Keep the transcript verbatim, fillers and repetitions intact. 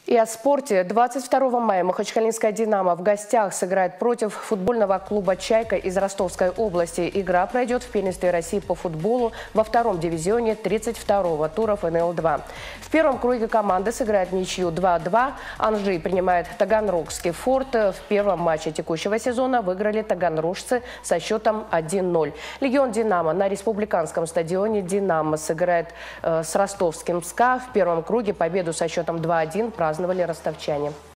И о спорте. двадцать второго мая махачкалинская «Динамо» в гостях сыграет против футбольного клуба «Чайка» из Ростовской области. Игра пройдет в первенстве России по футболу во втором дивизионе тридцать второго тура эф эн эл два. В первом круге команды сыграют ничью два-два. Анжи принимает Таганрогский «Форт». В первом матче текущего сезона выиграли таганрожцы со счетом один ноль. Легион «Динамо» на республиканском стадионе «Динамо» сыграет э, с ростовским «СКА». В первом круге победу со счетом два один праздновали ростовчане.